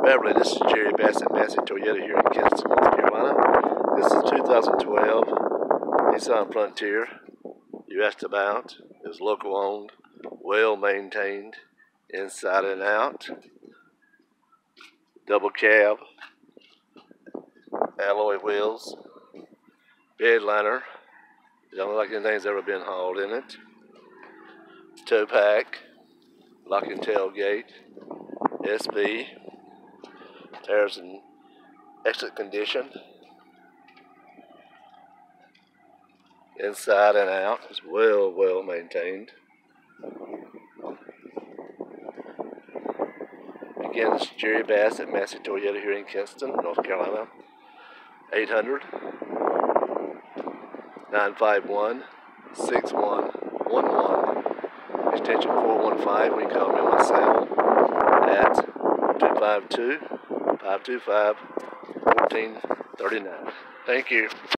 Beverly, this is Jerry Bassett, Massey Toyota here in Kinston, North Carolina. This is 2012 Nissan Frontier. You asked about. It's local owned, well maintained, inside and out. Double cab, alloy wheels, bed liner. Don't look like anything's ever been hauled in it. Tow pack, lock and tailgate, SB. Tires in excellent condition. Inside and out is well maintained. Again, this is Jerry Bassett, Massey Toyota here in Kinston, North Carolina. 800-951-6111, extension 415. We can call me on my cell at 252-525-1439. Thank you.